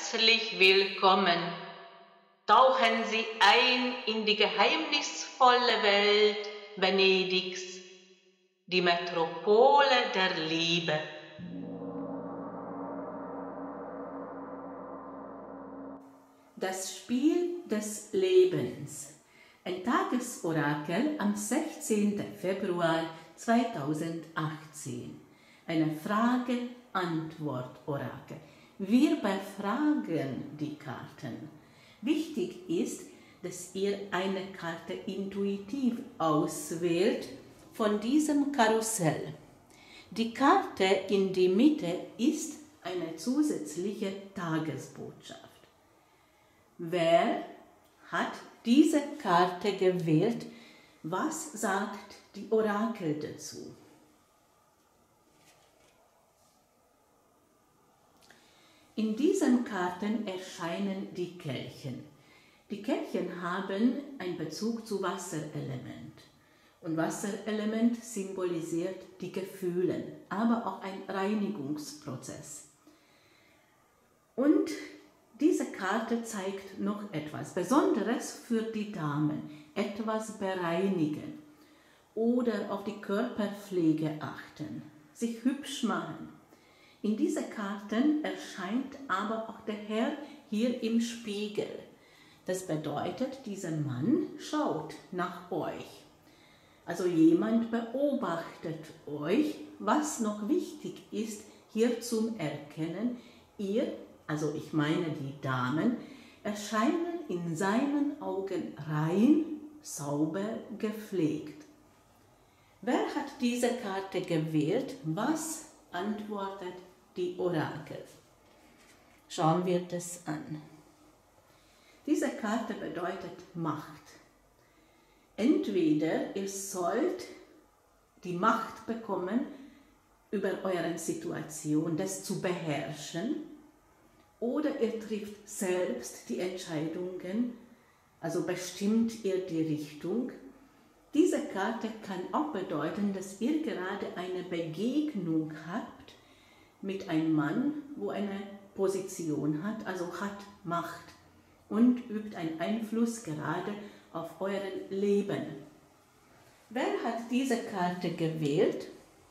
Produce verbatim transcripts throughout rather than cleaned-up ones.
herzlich willkommen. Tauchen Sie ein in die geheimnisvolle Welt Venedigs, die Metropole der Liebe. Das Spiel des Lebens. Ein Tagesorakel am sechzehnten Februar zweitausendachtzehn. Eine Frage-Antwort-Orakel. Wir befragen die Karten. Wichtig ist, dass ihr eine Karte intuitiv auswählt von diesem Karussell. Die Karte in die Mitte ist eine zusätzliche Tagesbotschaft. Wer hat diese Karte gewählt? Was sagt die Orakel dazu? In diesen Karten erscheinen die Kelchen. Die Kelchen haben einen Bezug zu Wasserelement. Und Wasserelement symbolisiert die Gefühle, aber auch ein Reinigungsprozess. Und diese Karte zeigt noch etwas Besonderes für die Damen, etwas bereinigen oder auf die Körperpflege achten, sich hübsch machen. In diesen Karten erscheint aber auch der Herr hier im Spiegel. Das bedeutet, dieser Mann schaut nach euch. Also jemand beobachtet euch, was noch wichtig ist, hier zum Erkennen. Ihr, also ich meine die Damen, erscheinen in seinen Augen rein, sauber, gepflegt. Wer hat diese Karte gewählt? Was antwortet die Orakel? Schauen wir das an. Diese Karte bedeutet Macht. Entweder ihr sollt die Macht bekommen, über eure Situation das zu beherrschen, oder ihr trifft selbst die Entscheidungen, also bestimmt ihr die Richtung. Diese Karte kann auch bedeuten, dass ihr gerade eine Begegnung habt mit einem Mann, wo eine Position hat, also hat Macht und übt einen Einfluss gerade auf euer Leben. Wer hat diese Karte gewählt?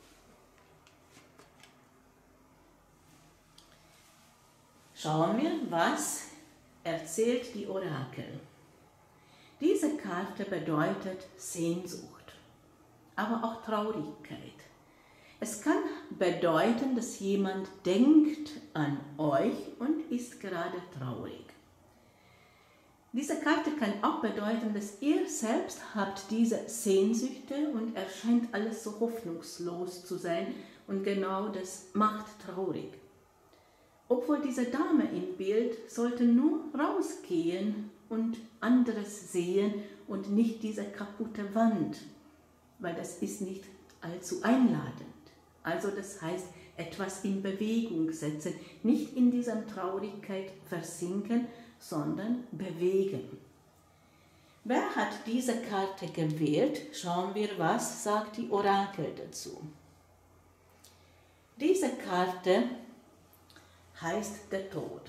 Schauen wir, was erzählt die Orakel. Diese Karte bedeutet Sehnsucht, aber auch Traurigkeit. Es kann bedeuten, dass jemand denkt an euch und ist gerade traurig. Diese Karte kann auch bedeuten, dass ihr selbst habt diese Sehnsüchte und erscheint alles so hoffnungslos zu sein und genau das macht traurig. Obwohl diese Dame im Bild sollte nur rausgehen und anderes sehen und nicht diese kaputte Wand, weil das ist nicht allzu einladend. Also das heißt, etwas in Bewegung setzen, nicht in dieser Traurigkeit versinken, sondern bewegen. Wer hat diese Karte gewählt? Schauen wir, was sagt die Orakel dazu. Diese Karte heißt der Tod.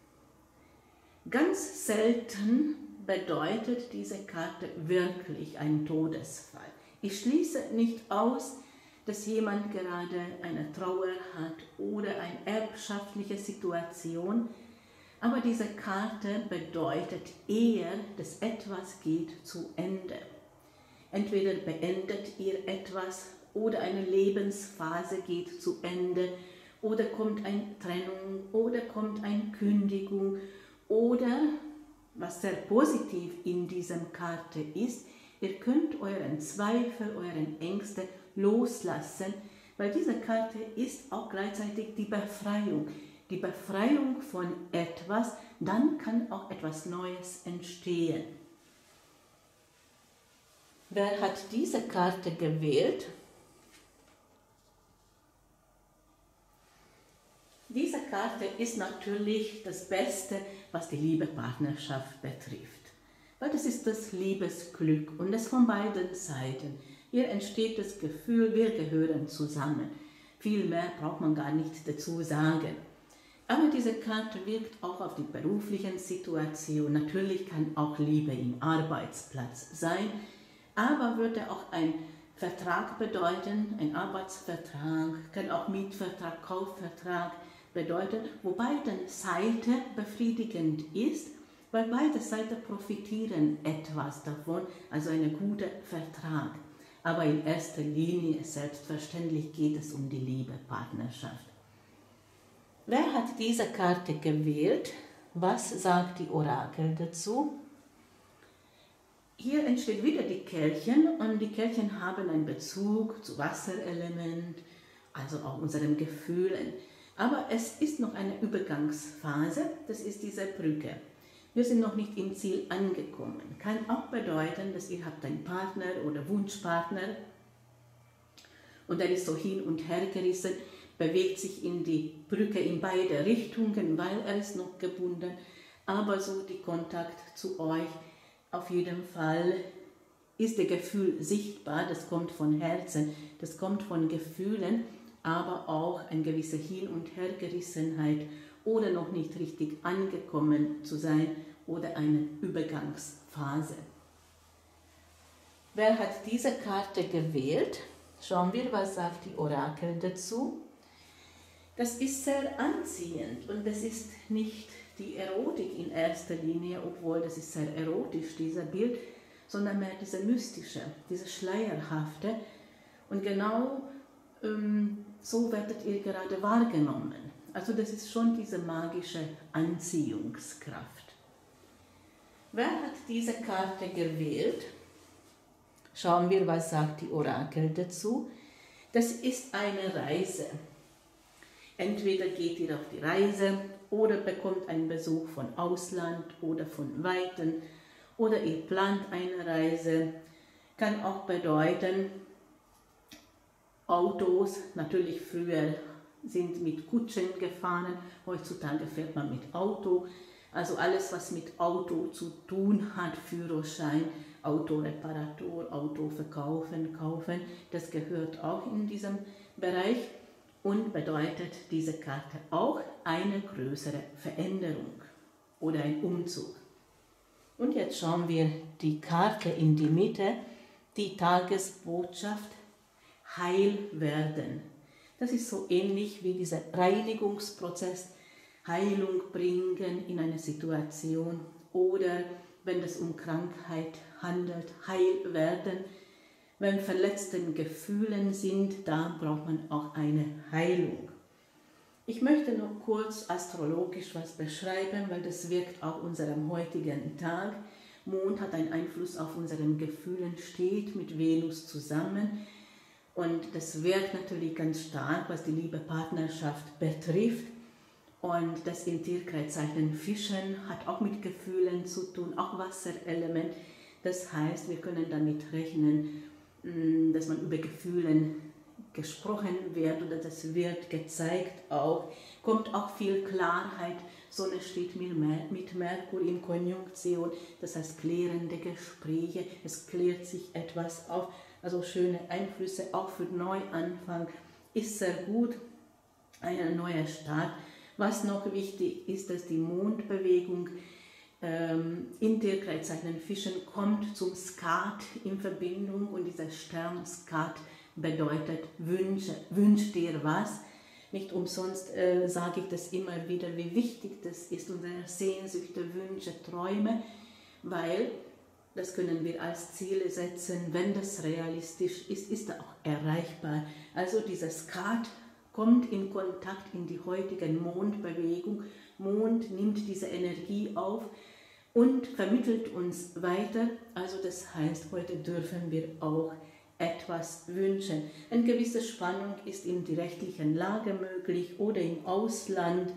Ganz selten bedeutet diese Karte wirklich einen Todesfall. Ich schließe nicht aus, dass jemand gerade eine Trauer hat oder eine erbschaftliche Situation, aber diese Karte bedeutet eher, dass etwas geht zu Ende. Entweder beendet ihr etwas oder eine Lebensphase geht zu Ende oder kommt eine Trennung oder kommt eine Kündigung oder, was sehr positiv in dieser Karte ist, ihr könnt euren Zweifel, euren Ängste loslassen, weil diese Karte ist auch gleichzeitig die Befreiung. Die Befreiung von etwas, dann kann auch etwas Neues entstehen. Wer hat diese Karte gewählt? Diese Karte ist natürlich das Beste, was die Liebe-Partnerschaft betrifft. Weil das ist das Liebesglück und das von beiden Seiten. Hier entsteht das Gefühl, wir gehören zusammen. Viel mehr braucht man gar nicht dazu sagen. Aber diese Karte wirkt auch auf die beruflichen Situationen. Natürlich kann auch Liebe im Arbeitsplatz sein, aber würde auch ein Vertrag bedeuten, ein Arbeitsvertrag, kann auch Mietvertrag, Kaufvertrag bedeuten, wo beide Seiten befriedigend ist, weil beide Seiten profitieren etwas davon, also ein guter Vertrag. Aber in erster Linie, selbstverständlich, geht es um die Liebe, Partnerschaft. Wer hat diese Karte gewählt? Was sagt die Orakel dazu? Hier entsteht wieder die Kelchen und die Kelchen haben einen Bezug zu Wasserelement, also auch unseren Gefühlen. Aber es ist noch eine Übergangsphase, das ist diese Brücke. Wir sind noch nicht im Ziel angekommen. Kann auch bedeuten, dass ihr habt einen Partner oder Wunschpartner und der ist so hin und her gerissen, bewegt sich in die Brücke in beide Richtungen, weil er ist noch gebunden, aber so die Kontakt zu euch, auf jeden Fall ist das Gefühl sichtbar, das kommt von Herzen, das kommt von Gefühlen, aber auch eine gewisse Hin- und Hergerissenheit oder noch nicht richtig angekommen zu sein oder eine Übergangsphase. Wer hat diese Karte gewählt? Schauen wir, was sagt die Orakel dazu. Das ist sehr anziehend und das ist nicht die Erotik in erster Linie, obwohl das ist sehr erotisch, dieser Bild, sondern mehr diese mystische, diese schleierhafte. Und genau ähm, so werdet ihr gerade wahrgenommen. Also das ist schon diese magische Anziehungskraft. Wer hat diese Karte gewählt? Schauen wir, was sagt die Orakel dazu. Das ist eine Reise. Entweder geht ihr auf die Reise oder bekommt einen Besuch von Ausland oder von Weiten oder ihr plant eine Reise. Kann auch bedeuten, Autos, natürlich früher sind mit Kutschen gefahren, heutzutage fährt man mit Auto. Also alles, was mit Auto zu tun hat, Führerschein, Autoreparatur, Auto verkaufen, kaufen, das gehört auch in diesem Bereich. Und bedeutet diese Karte auch eine größere Veränderung oder ein Umzug. Und jetzt schauen wir die Karte in die Mitte, die Tagesbotschaft Heil werden. Das ist so ähnlich wie dieser Reinigungsprozess, Heilung bringen in eine Situation oder wenn es um Krankheit handelt, heil werden. Wenn verletzte Gefühle sind, da braucht man auch eine Heilung. Ich möchte noch kurz astrologisch was beschreiben, weil das wirkt auch unserem heutigen Tag. Mond hat einen Einfluss auf unsere Gefühle, steht mit Venus zusammen und das wirkt natürlich ganz stark, was die liebe Partnerschaft betrifft. Und das in Tierkreiszeichen Fischen hat auch mit Gefühlen zu tun, auch Wasserelement. Das heißt, wir können damit rechnen, dass man über Gefühle gesprochen wird oder das wird gezeigt auch, kommt auch viel Klarheit. Sonne steht mit Merkur in Konjunktion, das heißt klärende Gespräche, es klärt sich etwas auf, also schöne Einflüsse auch für Neuanfang ist sehr gut, ein neuer Start. Was noch wichtig ist, dass die Mondbewegung ähm, in Tierkreiszeichen Fischen kommt zum Skat in Verbindung und dieser Stern Skat bedeutet Wünsche, wünsch dir was. Nicht umsonst äh, sage ich das immer wieder, wie wichtig das ist, unsere Sehnsüchte, Wünsche, Träume, weil das können wir als Ziele setzen, wenn das realistisch ist, ist er auch erreichbar. Also dieser Skat kommt in Kontakt in die heutige Mondbewegung. Mond nimmt diese Energie auf und vermittelt uns weiter. Also das heißt, heute dürfen wir auch etwas wünschen. Eine gewisse Spannung ist in der rechtlichen Lage möglich oder im Ausland.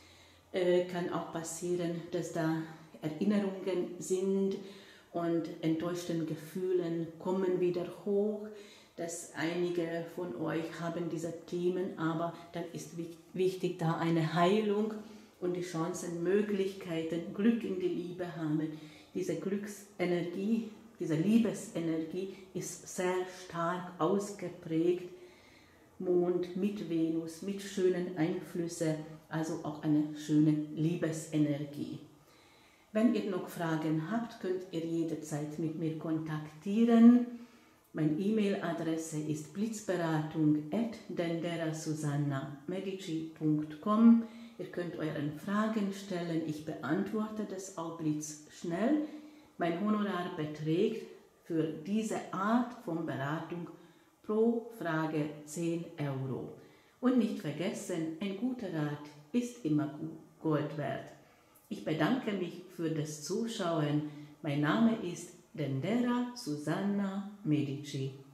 Äh, kann auch passieren, dass da Erinnerungen sind und enttäuschte Gefühle kommen wieder hoch. Dass einige von euch haben diese Themen, aber dann ist wichtig, da eine Heilung und die Chancen, Möglichkeiten, Glück in die Liebe haben. Diese Glücksenergie, diese Liebesenergie ist sehr stark ausgeprägt. Mond mit Venus, mit schönen Einflüssen also auch eine schöne Liebesenergie. Wenn ihr noch Fragen habt, könnt ihr jederzeit mit mir kontaktieren. Meine E-Mail-Adresse ist blitzberatung at denderasusanna.medici punkt com. Ihr könnt euren Fragen stellen, ich beantworte das auch blitzschnell. Mein Honorar beträgt für diese Art von Beratung pro Frage zehn Euro. Und nicht vergessen, ein guter Rat ist immer Gold wert. Ich bedanke mich für das Zuschauen. Mein Name ist Dendera Susanna Medici.